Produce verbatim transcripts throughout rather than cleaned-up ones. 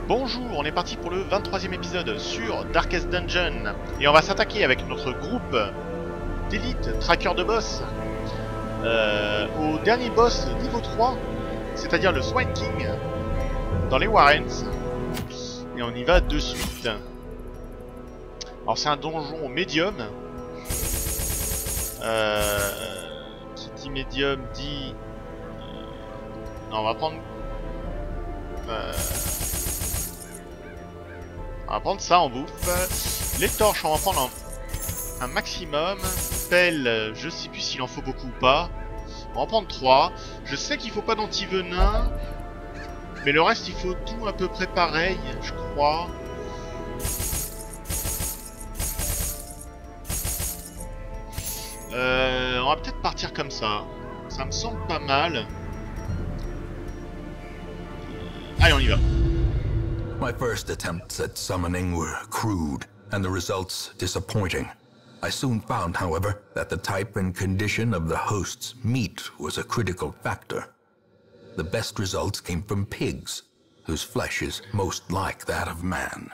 Bonjour, on est parti pour le vingt-troisième épisode sur Darkest Dungeon. Et on va s'attaquer avec notre groupe d'élite tracker de boss euh, au dernier boss niveau trois, c'est-à-dire le Swine King dans les Warrens. Et on y va de suite. Alors c'est un donjon médium. Euh, qui dit médium dit... Non, on va prendre... Euh... On va prendre ça en bouffe. Les torches, on va prendre un, un maximum. Pelle, je sais plus s'il en faut beaucoup ou pas. On va en prendre trois. Je sais qu'il faut pas d'anti-venin. Mais le reste, il faut tout à peu près pareil, je crois. Euh, on va peut-être partir comme ça. Ça me semble pas mal. Allez, on y va. My first attempts at summoning were crude, and the results disappointing. I soon found, however, that the type and condition of the host's meat was a critical factor. The best results came from pigs, whose flesh is most like that of man.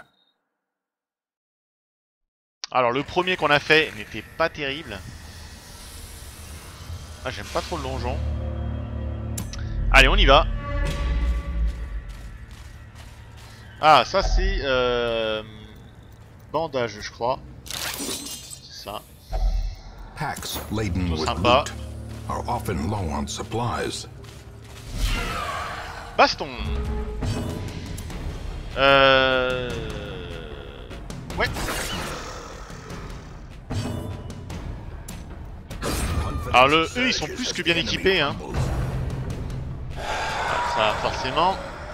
Alors le premier qu'on a fait n'était pas terrible. Ah, j'aime pas trop le donjon. Allez, on y va. Ah, ça c'est euh, bandage, je crois. C'est ça. Packs laden with Sympa. loot are often low on supplies. Baston. Euh... Ouais. Alors le, eux ils sont plus que bien équipés hein. Ça forcément.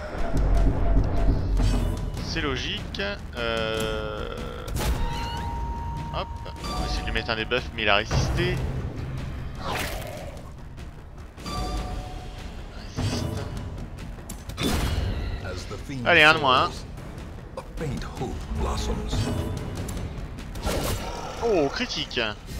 C'est logique. Euh... Hop. On va essayer de lui mettre un debuff mais il a résisté. Allez, un de moins. Oh, critique.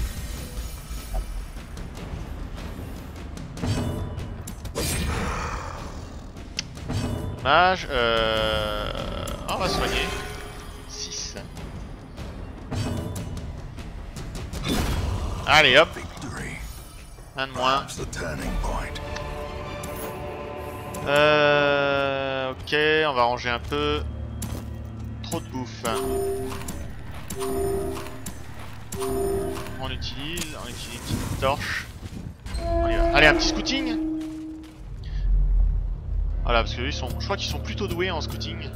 Dommage. Euh... On va soigner. six. Allez, hop. Un de moins. Euh... Ok, on va ranger un peu. Trop de bouffe. On utilise, on utilise une petite torche. On y va. Allez, un petit scouting. Voilà, parce que eux, ils sont, je crois qu'ils sont plutôt doués en scouting.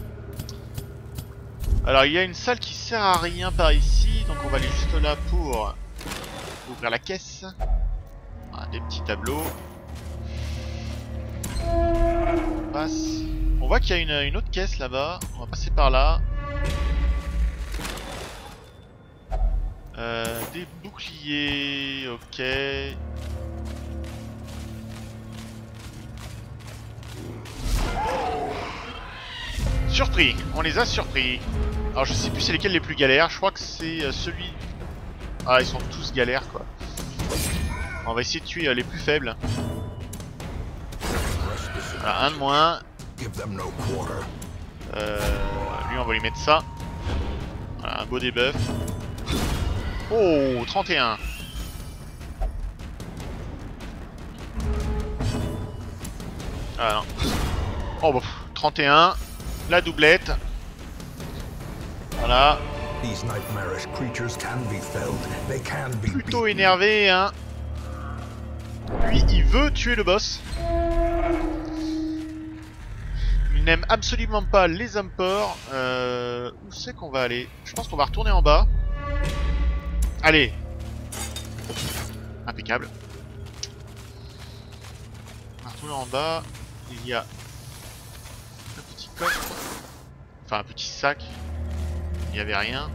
Alors, il y a une salle qui sert à rien par ici, donc on va aller juste là pour ouvrir la caisse. Voilà, des petits tableaux. On passe. On voit qu'il y a une, une autre caisse là-bas. On va passer par là. Euh, des boucliers, ok. Surpris, on les a surpris. Alors je sais plus c'est lesquels les plus galères. Je crois que c'est euh, celui. Ah, ils sont tous galères quoi. On va essayer de tuer euh, les plus faibles. Voilà, un de moins. Euh, lui on va lui mettre ça. Voilà, un beau debuff. Oh, trente et un. Ah non. Oh bah, trente et un. La doublette. Voilà. Plutôt énervé hein. Lui il veut tuer le boss. Il n'aime absolument pas les imports. Euh, où c'est qu'on va aller? Je pense qu'on va retourner en bas. Allez. Impeccable. On va retourner en bas. Il y a un petit coffre. Enfin un petit sac. Il n'y avait rien.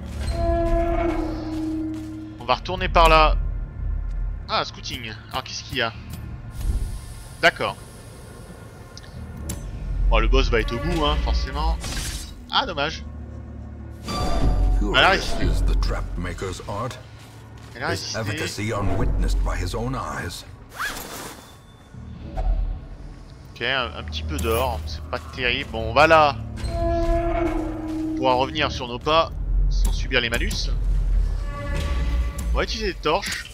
On va retourner par là. Ah, scouting. Alors qu'est-ce qu'il y a? D'accord. Bon, le boss va être au bout, hein, forcément. Ah, dommage. Elle a résisté. Elle a résisté. Ok, un, un petit peu d'or, c'est pas terrible. Bon, on va là. pouvoir revenir sur nos pas sans subir les malus. On va utiliser des torches.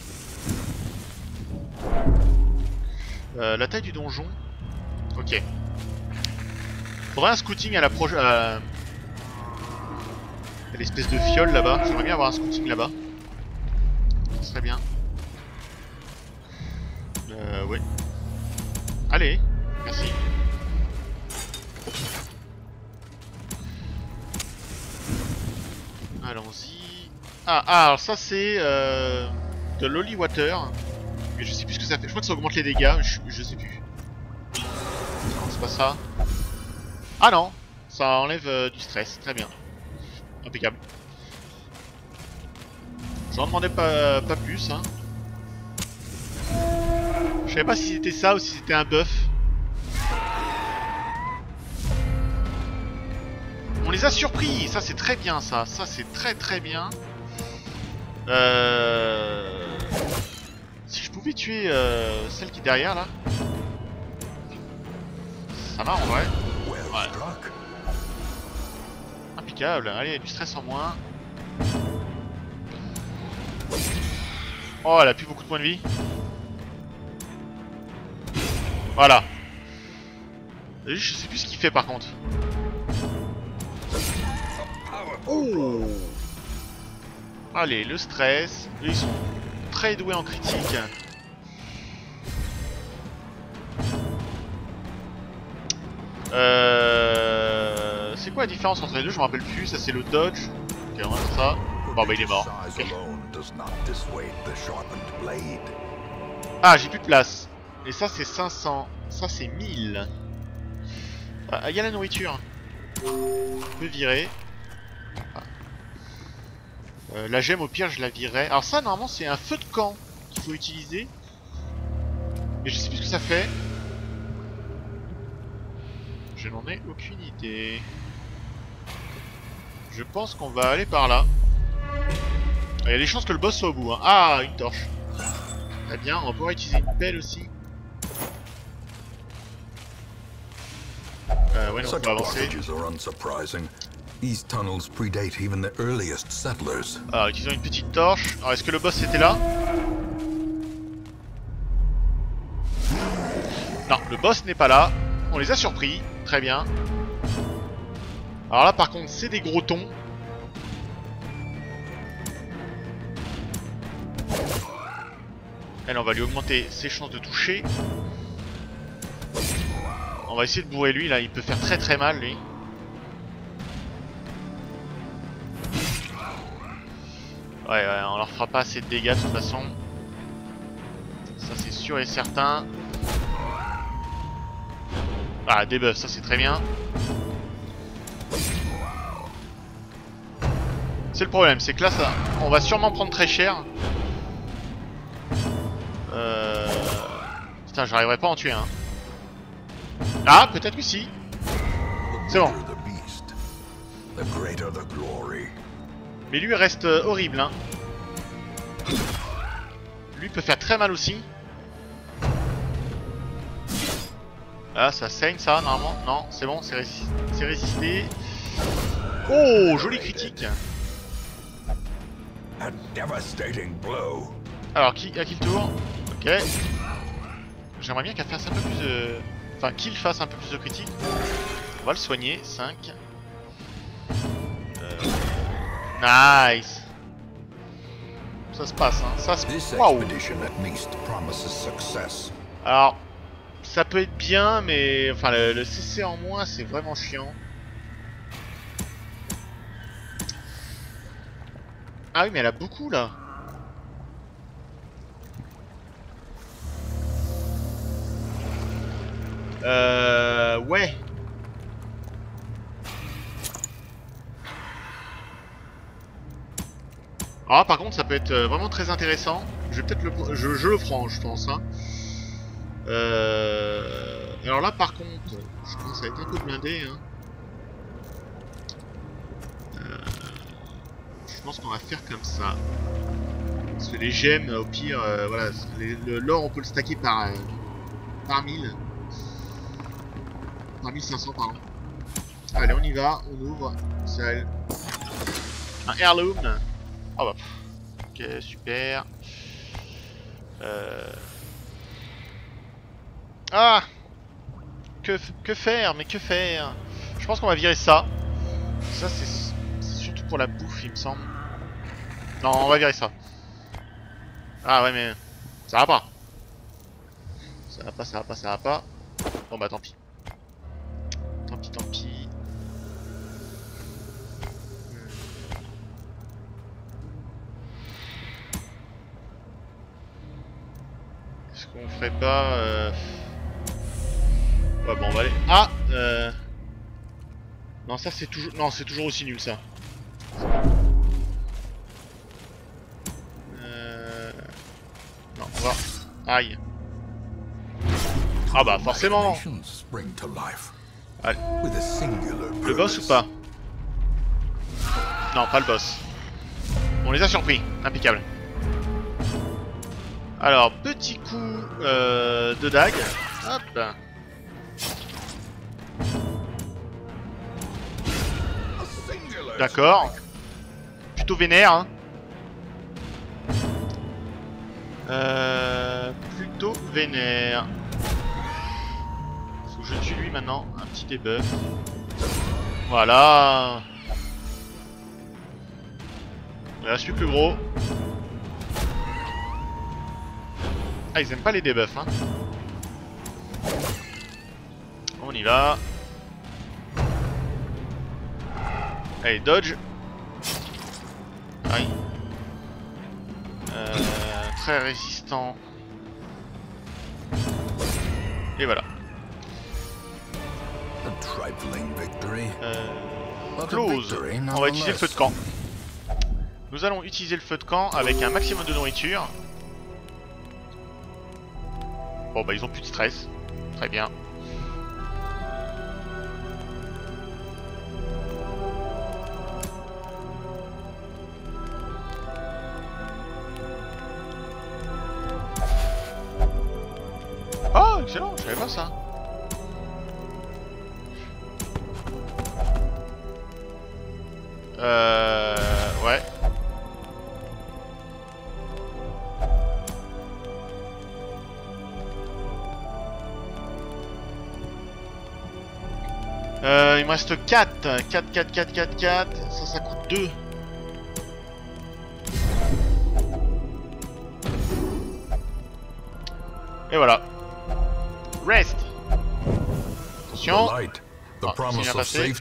Euh, la taille du donjon. Ok. Faudrait un scouting à la proche. Euh... L'espèce de fiole là-bas. J'aimerais bien avoir un scouting là-bas. Ça serait bien. Euh, ouais. Allez, merci. Allons-y. Ah, ah, alors ça c'est euh, de l'Holy Water. Mais je sais plus ce que ça fait. Je crois que ça augmente les dégâts. Je, je sais plus. Non, c'est pas ça. Ah non, ça enlève euh, du stress. Très bien. Impeccable. J'en demandais pas, pas plus. Hein. Je savais pas si c'était ça ou si c'était un buff. On les a surpris. Ça c'est très bien ça. Ça c'est très très bien. Euh... Si je pouvais tuer euh, celle qui est derrière là. Ça va en vrai. Ouais. Impeccable. Allez, du stress en moins. Oh, elle a plus beaucoup de points de vie. Voilà. Je sais plus ce qu'il fait par contre. Oh. Allez, le stress. Ils sont très doués en critique. Euh... C'est quoi la différence entre les deux? Je me rappelle plus. Ça c'est le dodge. Ok, on va faire ça. Bon bah il est mort. Okay. Ah, j'ai plus de place. Et ça c'est cinq cents. Ça c'est mille. Ah, il y a la nourriture. On peut virer. Ah. Euh, la gemme au pire je la virerai. Alors ça normalement c'est un feu de camp qu'il faut utiliser. Mais je sais plus ce que ça fait. Je n'en ai aucune idée. Je pense qu'on va aller par là. Il y a des chances que le boss soit au bout. Hein. Ah, une torche. Très bien, on va pouvoir utiliser une pelle aussi. Euh, ouais, non, on peut avancer. Alors, utilisons une petite torche. Alors, est-ce que le boss était là? Non, le boss n'est pas là. On les a surpris. Très bien. Alors là, par contre, c'est des gros tons. Elle, on va lui augmenter ses chances de toucher. On va essayer de bourrer lui, là, il peut faire très très mal, lui. Ouais, ouais, on leur fera pas assez de dégâts de toute façon. Ça, c'est sûr et certain. Ah, debuff, ça c'est très bien. C'est le problème, c'est que là, ça, on va sûrement prendre très cher. Euh... Putain, j'arriverai pas à en tuer un. Ah, peut-être que si. C'est bon. Mais lui reste euh, horrible, hein. Lui peut faire très mal aussi. Ah, ça saigne ça, normalement. Non, c'est bon, c'est rési résisté. Oh, joli critique. Alors, qui, à qui le tour? Ok. J'aimerais bien qu'elle fasse un peu plus de... Enfin, qu'il fasse un peu plus de critique. On va le soigner. cinq. Euh... Nice. Ça se passe, hein. Ça se... Waouh. Alors, ça peut être bien, mais... Enfin, le, le C C en moins, c'est vraiment chiant. Ah oui, mais elle a beaucoup, là. Euh... Ouais. Ah, par contre, ça peut être vraiment très intéressant. Je vais peut-être le... Je, je le prends, je pense, hein. Euh... Alors là, par contre, je commence à être un peu blindé, hein. Euh... Je pense qu'on va faire comme ça. Parce que les gemmes, au pire, euh, voilà, l'or, on peut le stacker par, euh, par mille. Par mille cinq cents, pardon. Allez, on y va, on ouvre. C'est un heirloom. Ah bah. Ok, super. Euh... Ah, que, que faire, mais que faire? Je pense qu'on va virer ça. Ça, c'est surtout pour la bouffe, il me semble. Non, on va virer ça. Ah ouais, mais ça va pas. Ça va pas, ça va pas, ça va pas. Bon bah tant pis. Tant pis, tant pis. Est-ce qu'on ferait pas... Euh... Ouais, bon, on va aller... Ah euh... Non, ça c'est toujours... Non, c'est toujours aussi nul, ça. Euh... Non, on va... Aïe. Ah bah, forcément. Allez. Le boss ou pas? Non, pas le boss. On les a surpris. Impeccable. Alors, petit coup euh, de dague. Hop. D'accord. Plutôt vénère. Hein. Euh, plutôt vénère. Faut que je tue lui maintenant. Un petit debuff. Voilà. Il reste plus que le gros. Ah, ils aiment pas les debuffs, hein. On y va. Allez, dodge. Aïe. Euh, très résistant. Et voilà. Euh, close. On va utiliser le feu de camp. Nous allons utiliser le feu de camp avec un maximum de nourriture. Bon bah ils ont plus de stress. Très bien. Oh excellent, je savais pas ça. Euh... Ouais. Euh, il me reste quatre. quatre, quatre, quatre, quatre, quatre. Ça, ça coûte deux. Et voilà. Rest. Attention. Ah, c'est bien passé.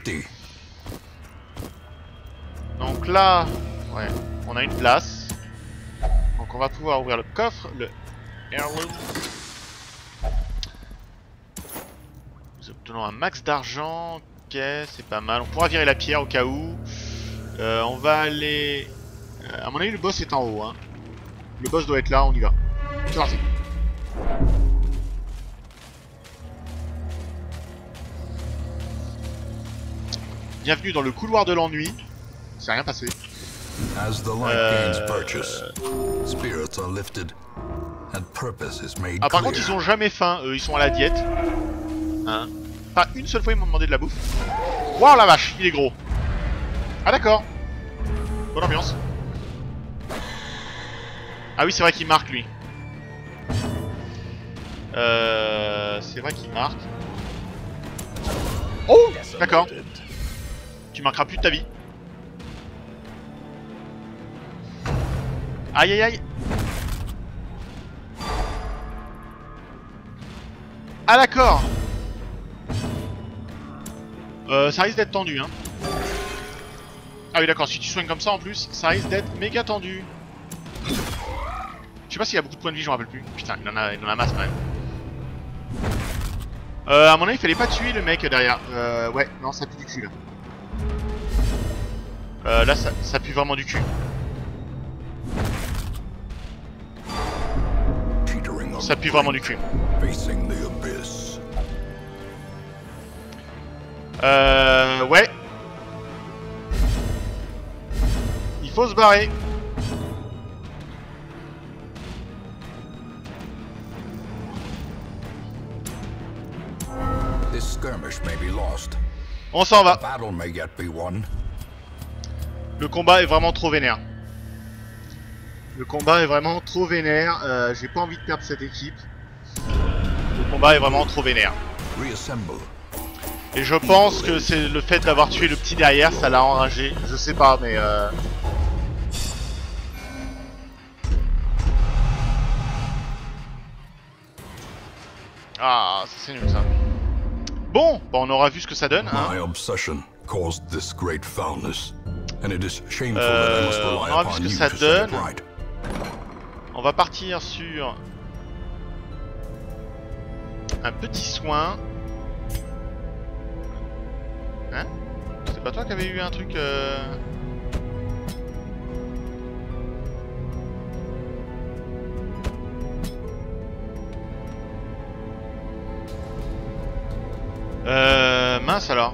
Donc là, ouais, on a une place. Donc on va pouvoir ouvrir le coffre, le heirloom. Nous obtenons un max d'argent. Ok, c'est pas mal. On pourra virer la pierre au cas où. Euh, on va aller... Euh, à mon avis, le boss est en haut. Hein. Le boss doit être là, on y va. C'est parti. Bienvenue dans le couloir de l'ennui. C'est rien passé. Euh... Ah par contre ils ont jamais faim, eux ils sont à la diète. Hein. Pas une seule fois ils m'ont demandé de la bouffe. Waouh la vache, il est gros. Ah d'accord. Bonne ambiance. Ah oui c'est vrai qu'il marque lui. Euh... C'est vrai qu'il marque. Oh d'accord. Tu marqueras plus de ta vie. Aïe aïe aïe. Ah d'accord. Euh, ça risque d'être tendu hein. Ah oui d'accord, si tu soignes comme ça en plus, ça risque d'être méga tendu. Je sais pas s'il y a beaucoup de points de vie, je m'en rappelle plus. Putain, il en a, il en a masse quand même. Euh, à mon avis, il fallait pas tuer le mec derrière. Euh, ouais, non, ça pue du cul là. Euh, là, ça, ça pue vraiment du cul. Ça pue vraiment du cul. Euh, ouais. Il faut se barrer. This skirmish may be lost, On s'en va. The battle may yet be won. Le combat est vraiment trop vénère. Le combat est vraiment trop vénère. Euh, J'ai pas envie de perdre cette équipe. Le combat est vraiment trop vénère. Reassemble. Et je pense que c'est le fait d'avoir tué le petit derrière, ça l'a enragé. Je sais pas, mais euh... ah, ça c'est nul ça. Bon, bah on aura vu ce que ça donne. Hein. My obsession caused this great foulness, and it is shameful that I must Euh, on rely aura vu upon ce que you ça to set it donne. right. On va partir sur un petit soin. Hein? C'est pas toi qui avais eu un truc euh... Euh... Mince alors.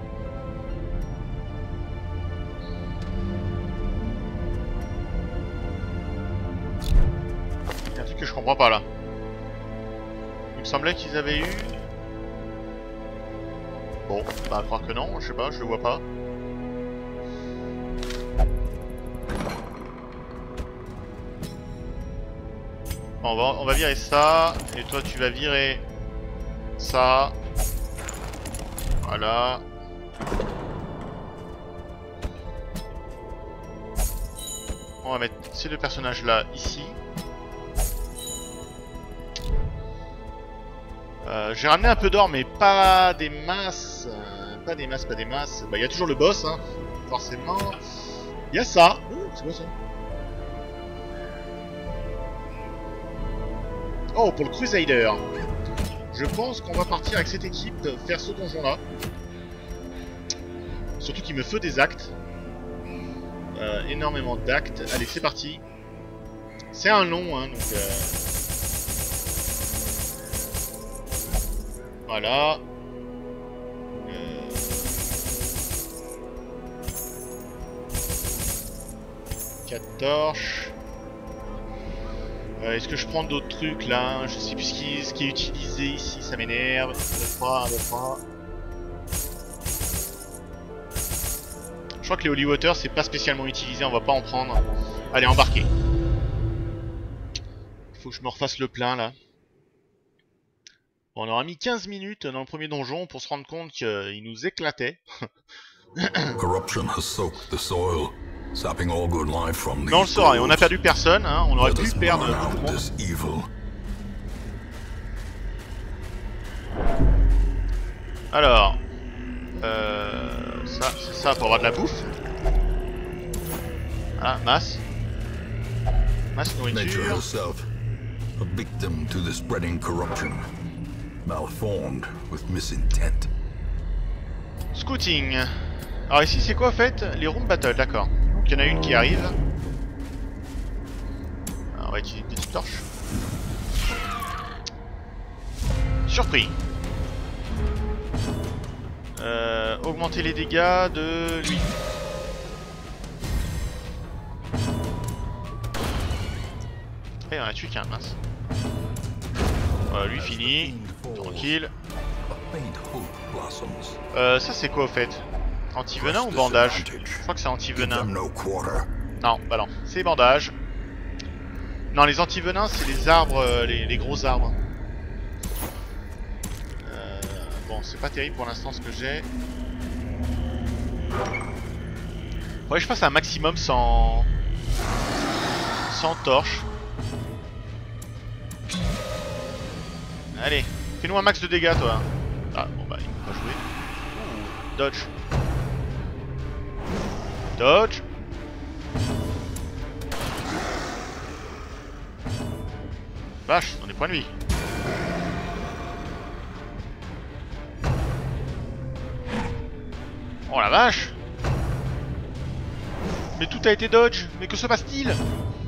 Il y a un truc que je comprends pas là. Il me semblait qu'ils avaient eu... Bon, bah à croire que non, je sais pas, je le vois pas. Bon, on va, on va virer ça, et toi tu vas virer ça. Voilà. On va mettre ces deux personnages là, ici. Euh, J'ai ramené un peu d'or, mais pas des masses. Euh, pas des masses, pas des masses. Bah, il y a toujours le boss, hein, forcément. Il y a ça. Oh, c'est quoi ça? Oh, pour le Crusader. Je pense qu'on va partir avec cette équipe faire ce donjon-là. Surtout qu'il me faut des actes. Euh, énormément d'actes. Allez, c'est parti. C'est un long, hein, donc... Euh... Voilà. Euh... quatre torches. Euh, Est-ce que je prends d'autres trucs là? Je sais plus ce qui, ce qui est utilisé ici, ça m'énerve. un, deux, trois, un, deux, trois. Je crois que les Holy Water c'est pas spécialement utilisé, on va pas en prendre. Allez, embarquez. Faut que je me refasse le plein là. Bon, on aura mis quinze minutes dans le premier donjon pour se rendre compte qu'il nous éclatait. Corruption has soaked the soil, sapping all good life from Mais on le these saura, et on a groves. perdu personne, hein. On aurait Let pu us perdre burn beaucoup de out monde. this evil. Alors, euh, ça, c'est ça pour avoir de la bouffe. Voilà, masse. Masse Nature nourriture. herself, a victim to the spreading corruption, malformed with misintent. Scouting. Alors ici c'est quoi en fait? Les room battle, d'accord. Donc il y en a une qui arrive. Alors, on va utiliser une petite torche. Surpris. Euh, augmenter les dégâts de lui. Et on a tué qu'un, mince. Voilà, lui fini. Tranquille. A faint hope blossoms. Euh, ça c'est quoi au fait? Anti-venin ou bandage? Je crois que c'est Give anti-venin. them no quarter. Non, bah non, c'est bandage. Non, les anti-venins, c'est les arbres, euh, les, les gros arbres. Euh, bon, c'est pas terrible pour l'instant ce que j'ai. Ouais, je passe un maximum sans... sans torche. Allez, fais-nous un max de dégâts, toi. Ah, bon bah, il peut pas jouer. Ouh, dodge. Dodge. Vache, on est points de vie. Oh la vache. Mais tout a été dodge. Mais que se passe-t-il? Surges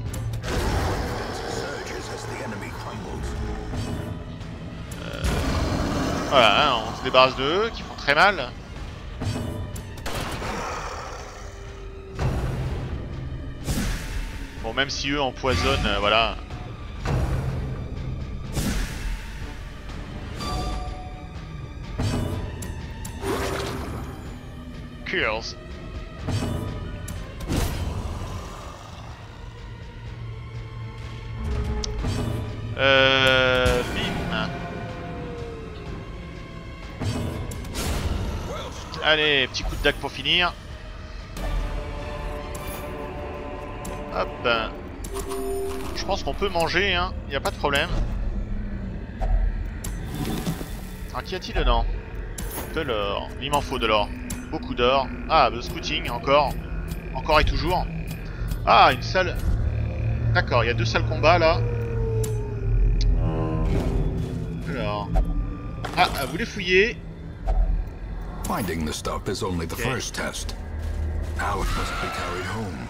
as the enemy crumbles. Voilà, hein, on se débarrasse d'eux, qui font très mal. Bon, même si eux empoisonnent, euh, voilà. Curse. Euh... Bim. Allez, petit coup de dague pour finir. Hop. Je pense qu'on peut manger, hein. Y a pas de problème. Ah, qu'y a-t-il dedans? De l'or. Il m'en faut de l'or. Beaucoup d'or. Ah, le scouting, encore. Encore et toujours. Ah, une salle... D'accord, il y a deux salles combat, là. Alors... Ah, vous voulez fouiller? Finding the stuff is only the Okay. first test. Now it must be carried home.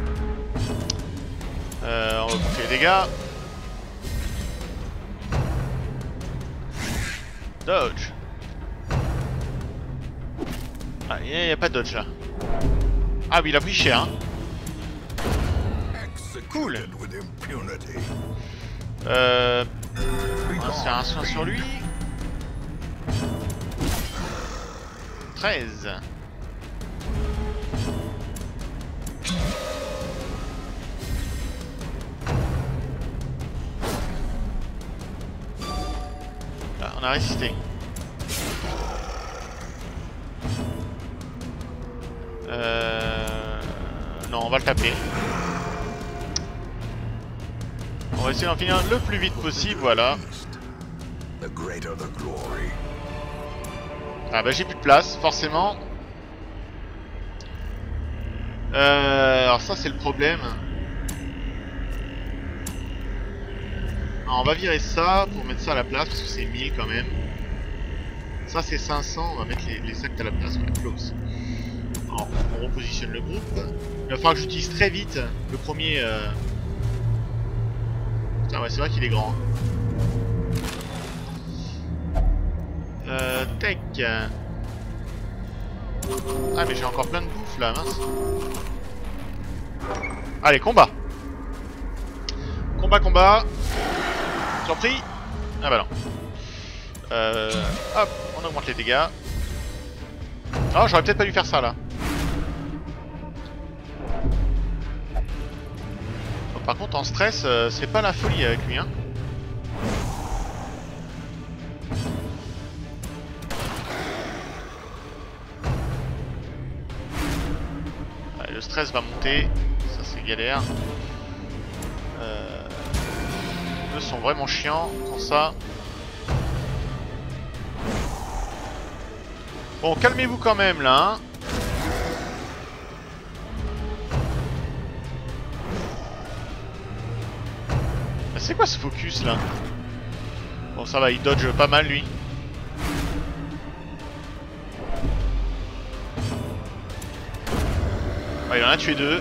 Euh, on va bouffer les dégâts. Dodge. Ah, il n'y a, a pas de dodge là. Ah oui, il a pris cher. Hein. Cool. Euh, on va se faire un soin sur lui. treize. Ah, on a résisté. Euh... Non, on va le taper. On va essayer d'en finir le plus vite possible, voilà. Ah bah j'ai plus de place, forcément. Euh, alors ça c'est le problème. Alors, on va virer ça pour mettre ça à la place parce que c'est mille quand même. Ça c'est cinq cents, on va mettre les, les actes à la place, on va close. Alors, on repositionne le groupe. Il va falloir que j'utilise très vite le premier... Euh... Putain ouais c'est vrai qu'il est grand. Euh, tech. Ah mais j'ai encore plein de bouffe là, mince. Allez, combat. Combat, combat. Surpris. Ah bah non. Euh, hop, on augmente les dégâts. Oh, j'aurais peut-être pas dû faire ça là. Bon, par contre, en stress, euh, c'est pas la folie avec lui, hein. Le stress va monter, ça c'est galère. Euh... Les deux sont vraiment chiants pour ça. Bon, calmez-vous quand même là. Hein. C'est quoi ce focus là? Bon, ça va, il dodge pas mal lui. Ouais, il en a tué deux.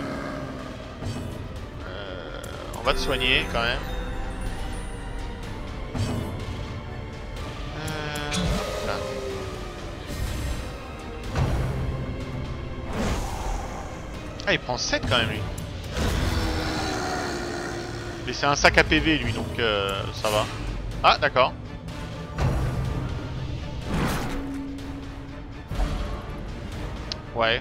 Euh, on va te soigner quand même. Euh, là. Ah, il prend sept quand même lui. Mais c'est un sac à P V lui, donc euh, ça va. Ah, d'accord. Ouais.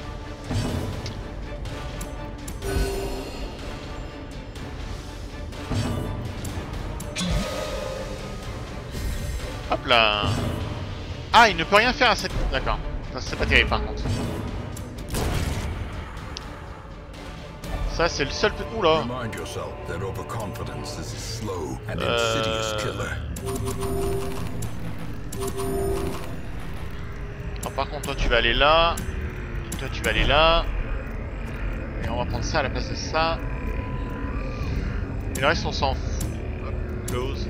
Hop là. Ah, il ne peut rien faire à cette... D'accord. Ça, c'est pas terrible par contre. Ça, c'est le seul... Oula. Euh... Alors, par contre, toi, tu vas aller là. Et toi, tu vas aller là. Et on va prendre ça à la place de ça. Et le reste, on s'en fout. Hop, close.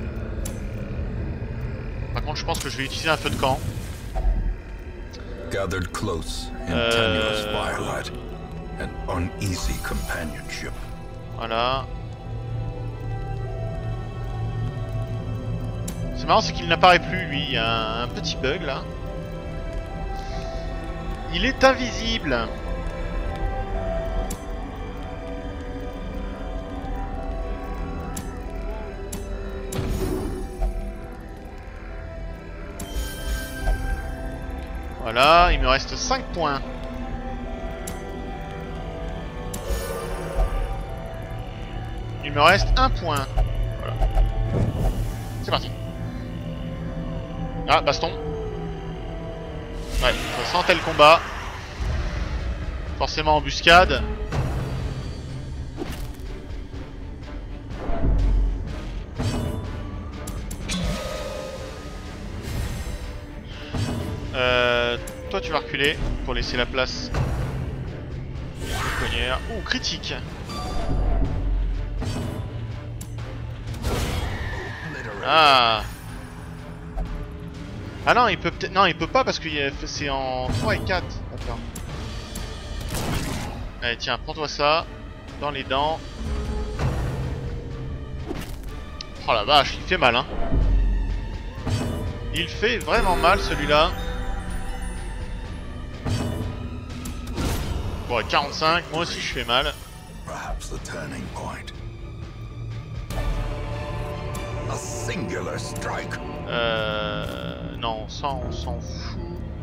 Par contre, je pense que je vais utiliser un feu de camp. Gathered close in Euh... tenuous firelight and uneasy companionship. Voilà. C'est marrant, c'est qu'il n'apparaît plus, lui. Il y a un petit bug là. Il est invisible. Voilà, il me reste cinq points. Il me reste un point. Voilà. C'est parti. Ah, baston. Ouais, ça sentait le combat. Forcément embuscade. Euh, toi tu vas reculer pour laisser la place au cogneur. Ouh, critique. Ah. Ah non, il peut peut-être... Non, il peut pas parce que c'est en trois et quatre. Attends. Allez, tiens, prends-toi ça. Dans les dents. Oh la vache, il fait mal, hein. Il fait vraiment mal, celui-là. Bon, quarante-cinq, moi aussi je fais mal. Perhaps the turning point. A singular strike. Euh... Non, ça on s'en fout.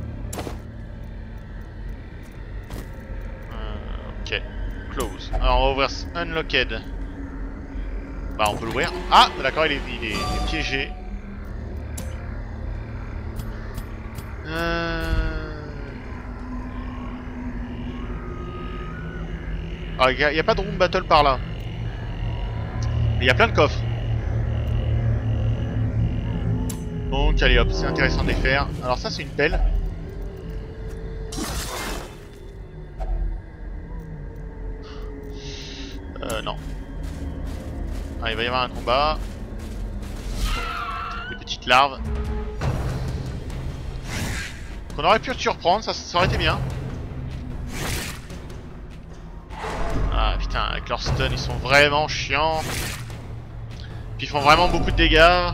Euh, ok. Close. Alors on va ouvrir Unlocked. Bah on peut l'ouvrir. Ah d'accord, il est, il, est, il est piégé. Euh... Ah, il n'y a, a pas de room battle par là. Mais il y a plein de coffres. Donc allez hop, c'est intéressant de les faire. Alors ça c'est une pelle. Euh non. Ah, il va y avoir un combat. Des petites larves. Qu'on aurait pu surprendre, ça, ça aurait été bien. Ah putain, avec leur stun ils sont vraiment chiants. Puis ils font vraiment beaucoup de dégâts.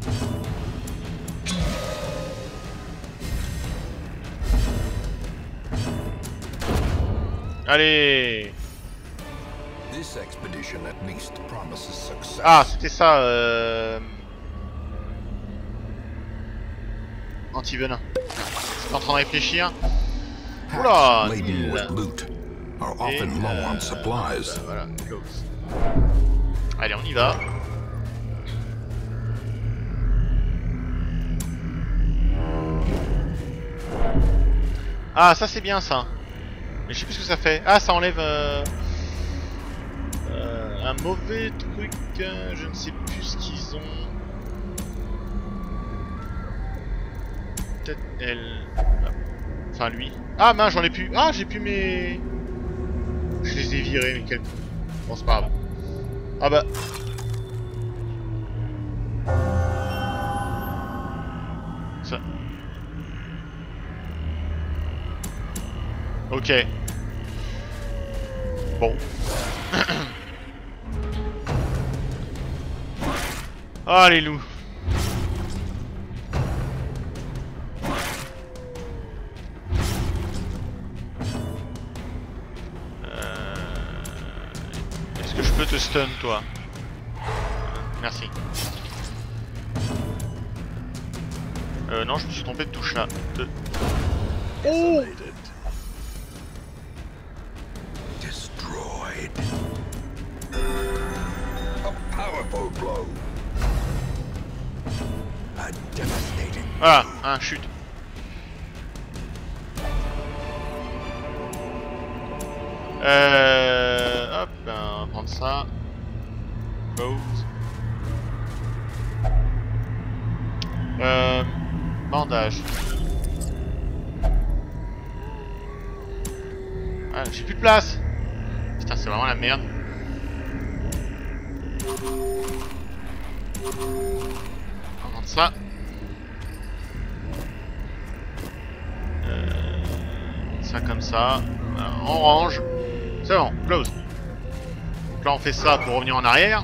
Allez. This expedition at least promises success. Ah, c'était ça, euh... Anti-venin. C'est en train de réfléchir. Oula, laden with loot are often Et, low euh, on supplies. Voilà, close. Allez, on y va. Ah, ça c'est bien ça. Mais je sais plus ce que ça fait. Ah, ça enlève euh, euh, un mauvais truc. Euh, je ne sais plus ce qu'ils ont. Peut-être elle. Enfin lui. Ah mince, j'en ai plus. Ah, j'ai plus mes. Je les ai virés, mais quel. Bon, c'est pas grave. Ah bah. Ça. Ok. Bon. Ah les loups. Euh... Est-ce que je peux te stun toi? Merci. Euh non, je me suis trompé de touche là. De... Oh! Destroyed. A powerful blow. A devastating. Voilà, un chute. Euh... Hop, ben, on va prendre ça. Close. Euh... Bandage. Ah, j'ai plus de place. Putain, c'est vraiment la merde. On va prendre ça. Euh... Ça comme ça. Voilà, on range. C'est bon, close. Donc là on fait ça pour revenir en arrière.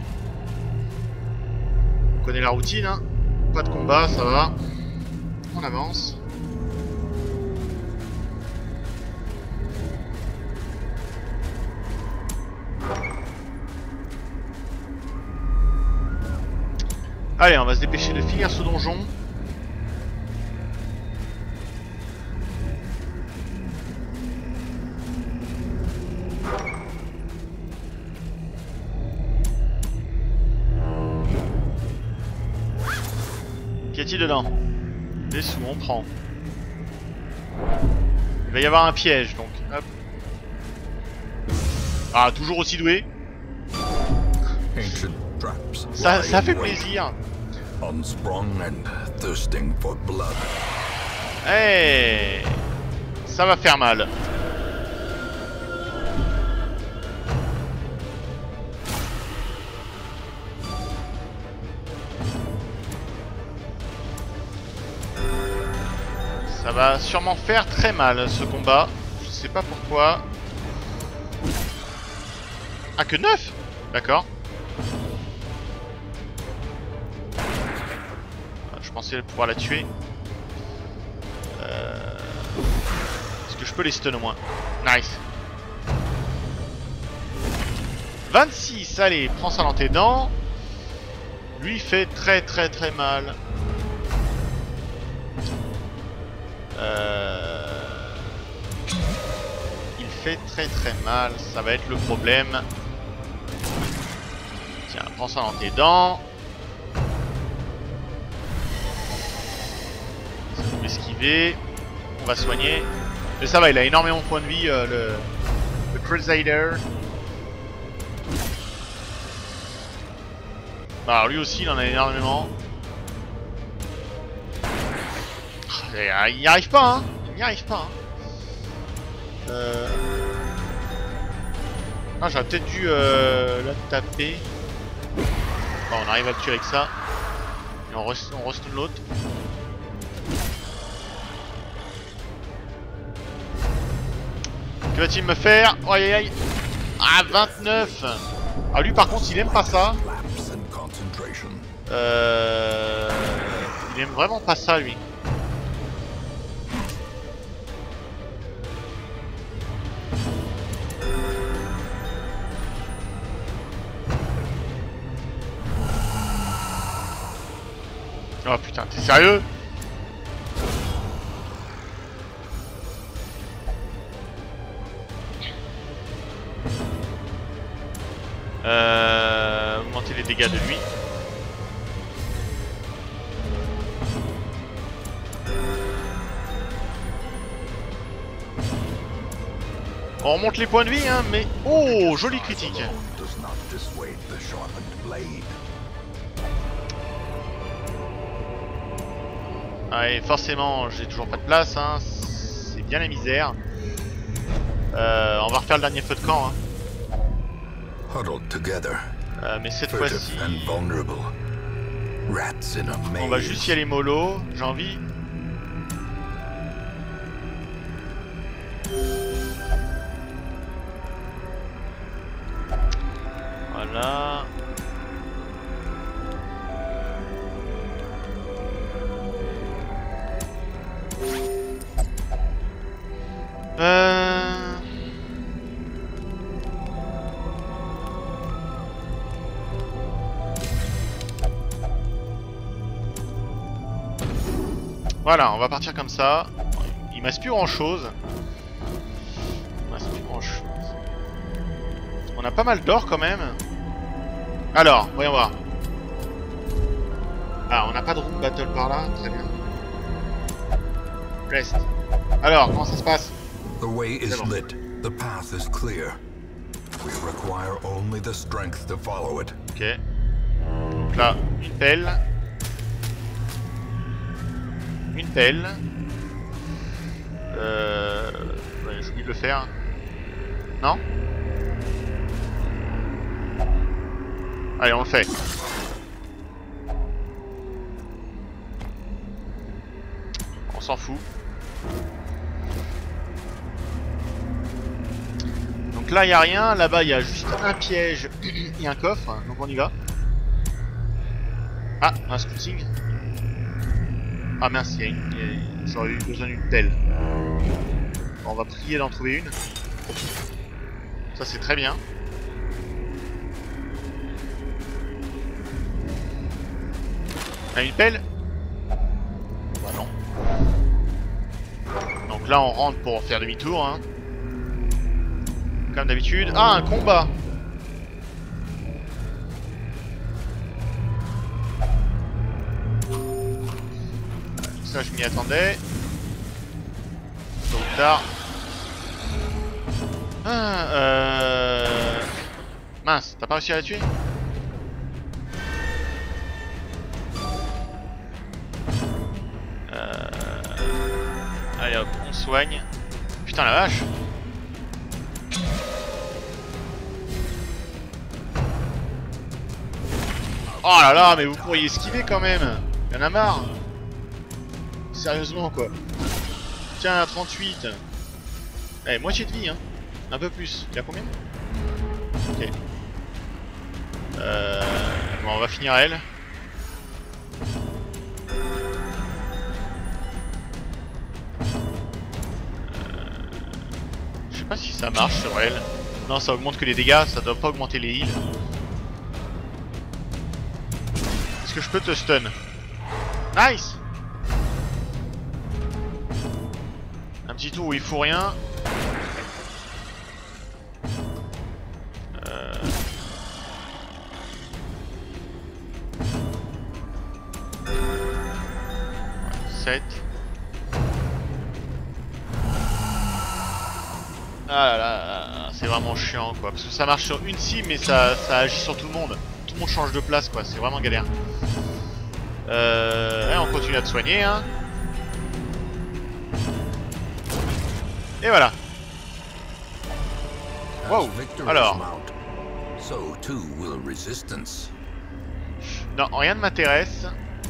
On connaît la routine, hein. Pas de combat, ça va. On avance. Allez, on va se dépêcher de finir ce donjon. parti dedans. Des sous, on prend. Il va y avoir un piège donc. Hop. Ah, toujours aussi doué. Ça, ça fait plaisir. Hey, ça va faire mal. Ça va sûrement faire très mal ce combat. Je sais pas pourquoi. Ah, que neuf. D'accord. Je pensais pouvoir la tuer. Euh... Est-ce que je peux les stun au moins? Nice. vingt-six, allez, prends ça dans tes dents. Lui fait très très très mal. Euh... Il fait très très mal, ça va être le problème. Tiens, prends ça dans tes dents. Ça peut esquiver. On va soigner. Mais ça va, il a énormément de points de vie, euh, le... le Crusader. Bah, alors lui aussi, il en a énormément. Il n'y arrive pas, hein. Il n'y arrive pas, hein. Euh... Ah, j'aurais peut-être dû euh, la taper. Bon, on arrive à le tuer avec ça. Et on reste, on reste l'autre. Que va-t-il me faire? Oh, aïe aïe. Ah, vingt-neuf. Ah, lui par contre, il aime pas ça. Euh... Il aime vraiment pas ça, lui. Oh putain, t'es sérieux? Euh... Augmenter les dégâts de lui. On remonte les points de vie, hein, mais... Oh, joli critique. Ah, et forcément, j'ai toujours pas de place, hein. C'est bien la misère. Euh, on va refaire le dernier feu de camp, hein. Euh, mais cette fois-ci, on va juste y aller mollo. J'ai envie. Voilà. Euh... Voilà, on va partir comme ça. Il me reste plus grand chose. Il me reste plus grand chose. On a pas mal d'or quand même. Alors, voyons voir. Ah, on n'a pas de room battle par là, très bien. Rest. Alors, comment ça se passe? The way is lit. The path is clear. We require only the strength to follow it. Ok. Donc là, une pelle. Une pelle. Euh... Ouais, j'ai oublié de le faire. Non? Allez, on le fait. On s'en fout. Donc là, il n'y a rien. Là-bas, il y a juste un piège et un coffre. Donc on y va. Ah, un scouting. Ah mince, il y a une... j'aurais eu besoin d'une pelle. Bon, on va prier d'en trouver une. Ça, c'est très bien. On a une pelle? Bah non. Donc là, on rentre pour faire demi-tour, hein. Comme d'habitude. Ah, un combat! Ça, je m'y attendais. Tôt ou tard. Ah, euh... Mince, t'as pas réussi à la tuer? euh... Allez hop, on soigne. Putain la vache. Oh là là, mais vous pourriez esquiver quand même. Y'en a marre. Sérieusement quoi. Tiens, trente-huit. Eh, moitié de vie hein. Un peu plus. Il y a combien? Ok. Euh... Bon, on va finir elle. Je sais pas si ça marche sur elle. Non, ça augmente que les dégâts, ça doit pas augmenter les heals. Est-ce que je peux te stun? Nice! Un petit tour où il faut rien. Euh... sept. Ah là là, c'est vraiment chiant quoi, parce que ça marche sur une cible mais ça, ça agit sur tout le monde. Tout le monde change de place quoi, c'est vraiment galère. Euh, et on continue à te soigner hein. Et voilà. Wow. Alors. Non, rien ne m'intéresse.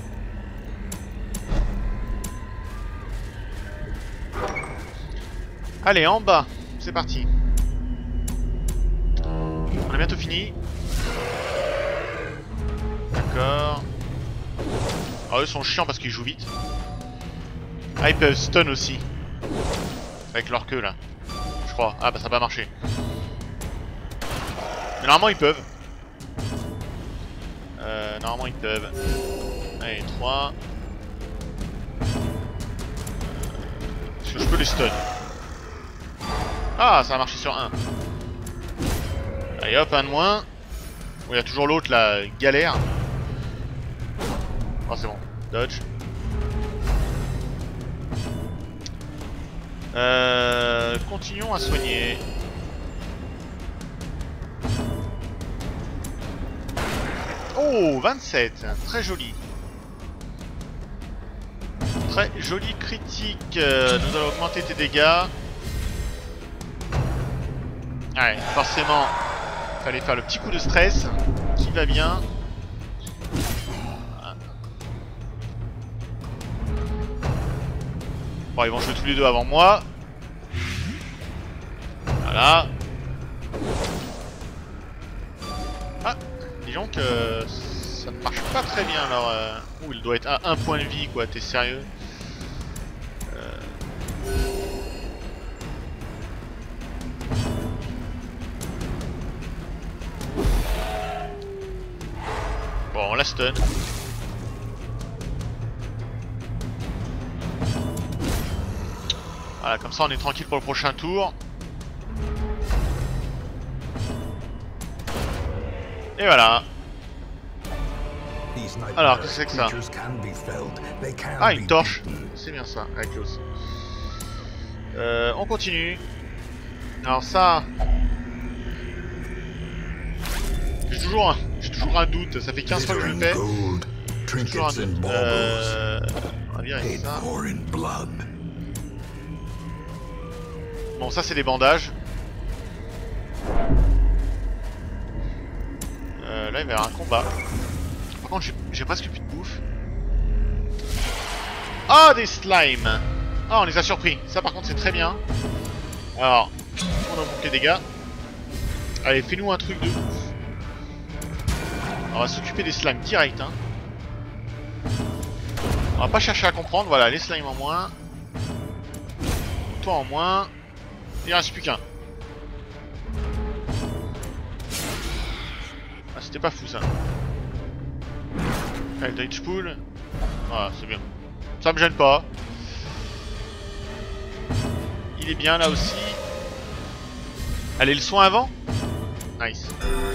Allez, en bas. C'est parti. On a bientôt fini. D'accord. Alors eux sont chiants parce qu'ils jouent vite. Ah, ils peuvent stun aussi. Avec leur queue là. Je crois. Ah bah ça va pas marcher. Mais normalement ils peuvent. Euh, normalement ils peuvent. Allez, trois. Est-ce que je peux les stun? Ah, ça a marché sur un. Allez hop, un de moins. Bon, il y a toujours l'autre là, galère. Oh c'est bon, dodge. Euh, continuons à soigner. Oh, vingt-sept, très joli. Très joli critique. Euh, nous allons augmenter tes dégâts. Ouais, forcément, fallait faire le petit coup de stress qui va bien. Bon, ils vont jouer tous les deux avant moi. Voilà. Ah, disons que ça ne marche pas très bien alors. Euh... Ouh, il doit être à un point de vie quoi, t'es sérieux? euh... Bon, on la stun. Voilà, comme ça on est tranquille pour le prochain tour. Et voilà. Alors, qu'est-ce que c'est que ça? Ah, une torche. C'est bien ça, avec l'os. Euh, on continue. Alors ça... J'ai toujours, un... toujours un doute, ça fait quinze fois que je le fais. J'ai toujours un doute. Euh... On va virer ça. Bon, ça c'est des bandages. Euh, là il va y avoir un combat. Par contre j'ai presque plus de bouffe. Ah, oh, des slimes. Ah, oh, on les a surpris. Ça par contre c'est très bien. Alors, on augmente les dégâts. Allez, fais-nous un truc de ouf. On va s'occuper des slimes direct hein. On va pas chercher à comprendre. Voilà, les slimes en moins. Toi en moins. Il reste plus qu'un. Ah, c'était pas fou ça. Allez, dodge pool. Voilà, c'est bien. Ça me gêne pas. Il est bien là aussi. Allez, le soin avant. Nice.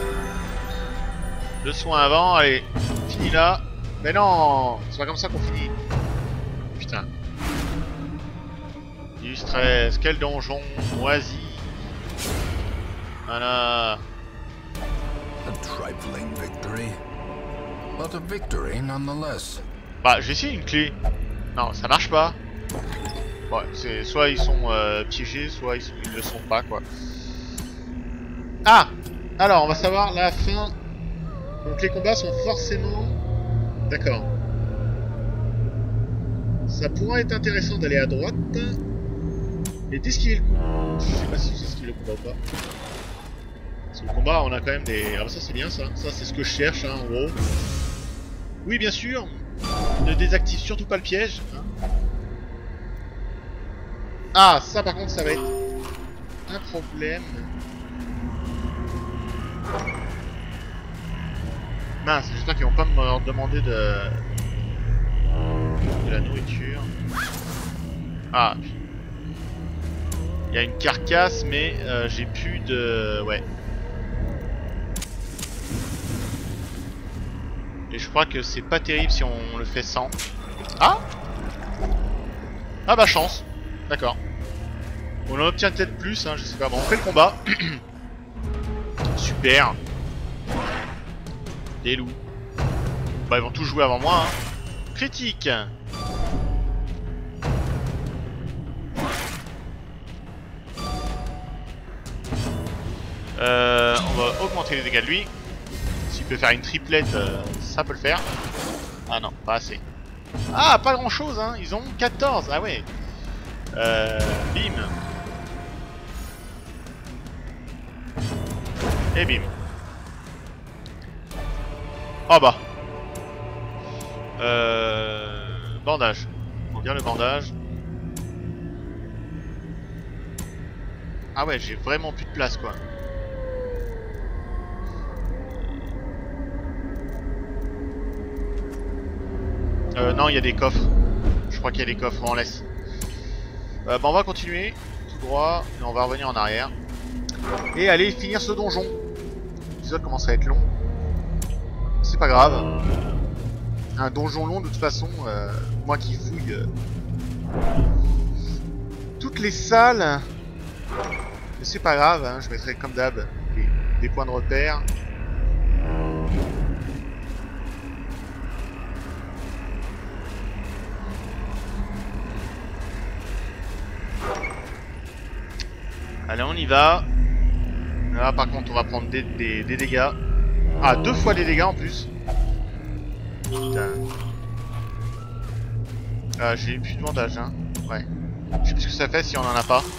Le soin avant, allez. Fini là. Mais non, c'est pas comme ça qu'on finit. Putain. du stress. Quel donjon moisi. Voilà. A trifling victory, but a victory nonetheless. Bah, j'ai essayé une clé. Non, ça marche pas. Ouais, c'est soit ils sont euh, piégés, soit ils, sont, ils le sont pas, quoi. Ah! Alors, on va savoir la fin. Donc les combats sont forcément... D'accord. Ça pourrait être intéressant d'aller à droite et d'esquiver le coup. Je sais pas si j'esquive le combat ou pas. Parce que le combat, on a quand même des... Ah bah ça c'est bien ça. Ça c'est ce que je cherche, hein, en gros. Oui, bien sûr. Ne désactive surtout pas le piège. Hein. Ah, ça par contre, ça va être un problème. Mince, j'espère qu'ils vont pas me demander de... de la nourriture. Ah. Il y a une carcasse, mais euh, j'ai plus de... Ouais. Et je crois que c'est pas terrible si on le fait sans. Ah! Ah bah chance. D'accord. On en obtient peut-être plus, hein, je sais pas. Bon, on fait le combat. Super. Des loups. Bah ils vont tous jouer avant moi. Hein. Critique. Euh, on va augmenter les dégâts de lui. S'il peut faire une triplette, euh, ça peut le faire. Ah non, pas assez. Ah, pas grand chose, hein. Ils ont quatorze. Ah ouais. Euh, bim. Et bim. Oh bah. Euh, bandage. On vient le bandage. Ah ouais, j'ai vraiment plus de place, quoi. Euh, non, il y a des coffres. Je crois qu'il y a des coffres, on laisse. Euh, bah, on va continuer tout droit et on va revenir en arrière. Et aller finir ce donjon. L'épisode commence à être long. C'est pas grave. Un donjon long, de toute façon, euh, moi qui fouille euh, toutes les salles. Mais c'est pas grave, hein, je mettrai comme d'hab des, des points de repère. Allez, on y va. Là, par contre, on va prendre des, des, des dégâts. Ah, deux fois des dégâts en plus. Putain. Ah, j'ai plus de bandage, hein. Ouais. Je sais plus ce que ça fait si on en a pas.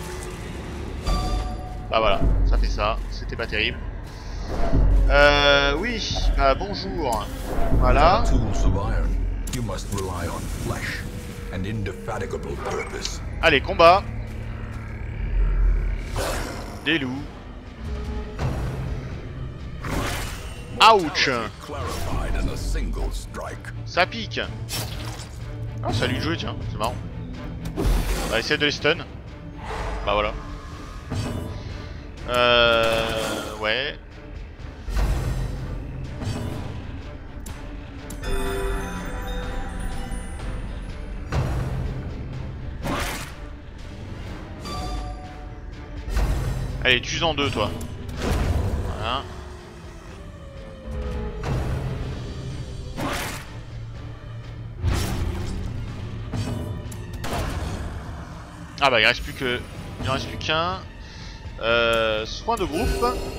Bah voilà, ça fait ça. C'était pas terrible. Euh, oui. Bah, bonjour. Voilà. Allez, combat. Des loups. Ouch. Ça pique. Ah, ça a lui de jouer, tiens, c'est marrant. On va essayer de les stun. Bah voilà. Euh... Ouais. Allez, tue-en deux, toi. Voilà. Ah bah il reste plus que... Il en reste plus qu'un. Euh, soin de groupe.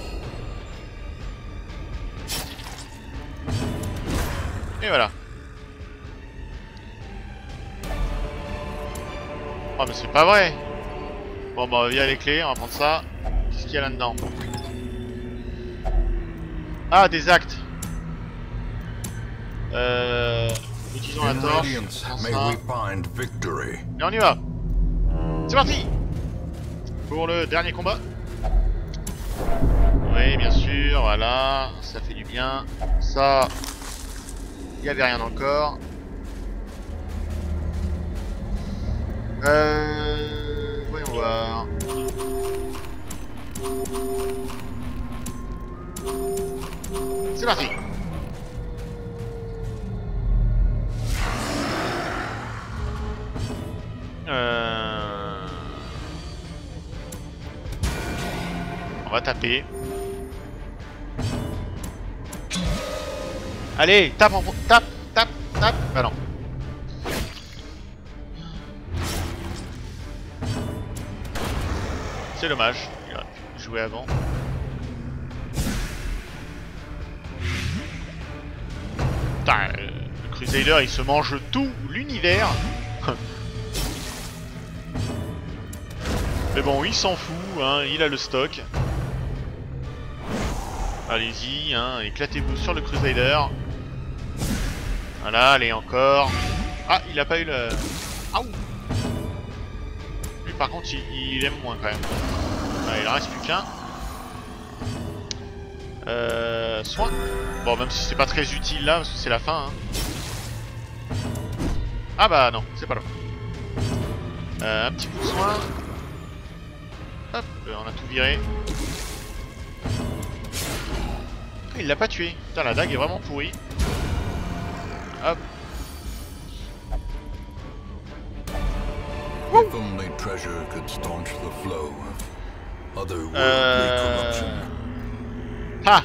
Et voilà. Oh mais c'est pas vrai. Bon bah il y a les clés, on va prendre ça. Qu'est-ce qu'il y a là-dedans? Ah, des actes. Euh... Utilisons la torche. Et on y va. C'est parti. Pour le dernier combat. Oui, bien sûr, voilà. Ça fait du bien. Ça... Il n'y avait rien encore. Euh... Voyons voir. C'est parti. Euh... On va taper. Allez, tape en... Tape, tape, tape. Bah non. C'est dommage. Il aurait pu jouer avant. Putain, euh, le Crusader, il se mange tout l'univers. Mais bon, il s'en fout, hein, il a le stock. Allez-y, hein, éclatez-vous sur le Crusader. Voilà, allez, encore. Ah, il a pas eu le... Ah, lui, par contre, il, il aime moins, quand même. Ah, il en reste plus qu'un. Euh... Soin. Bon, même si c'est pas très utile, là, parce que c'est la fin, hein. Ah bah, non, c'est pas là. Euh, un petit coup de soin. Hop, on a tout viré. Il l'a pas tué. Putain, la dague est vraiment pourrie. Hop. If only treasure could staunch the flow of otherworldly Euh... corruption. Ah.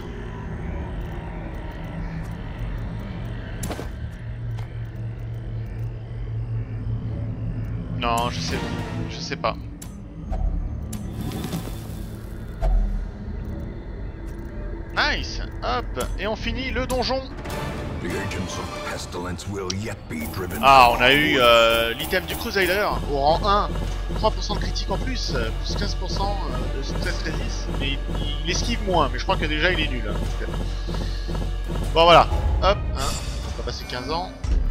Non, je sais, je sais pas. Nice. Hop. Et on finit le donjon. The agents of pestilence will yet be driven. Ah, on a eu euh, l'item du Crusader au rang un. trois pour cent de critique en plus, euh, plus quinze pour cent de success resist. Mais il, il esquive moins, mais je crois que déjà il est nul. Hein, donc, euh... Bon voilà. Hop. Hein, on va passer quinze ans.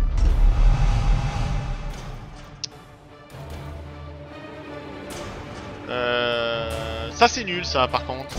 Euh... Ça c'est nul ça par contre.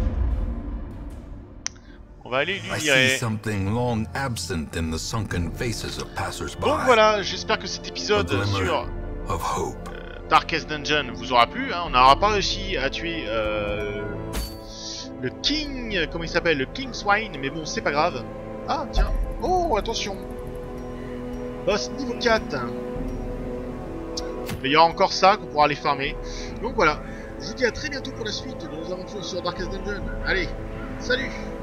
On va aller lui I virer. see something long absent in the sunken faces of passers-by. Donc voilà, j'espère que cet épisode A glimmer sur of hope. euh, Darkest Dungeon vous aura plu. Hein. On n'aura pas réussi à tuer euh, le King, comment il s'appelle, le King Swine, mais bon, c'est pas grave. Ah tiens, oh attention, boss niveau quatre. Mais il y aura encore ça qu'on pourra aller farmer. Donc voilà, je vous dis à très bientôt pour la suite de nos aventures sur Darkest Dungeon. Allez, salut!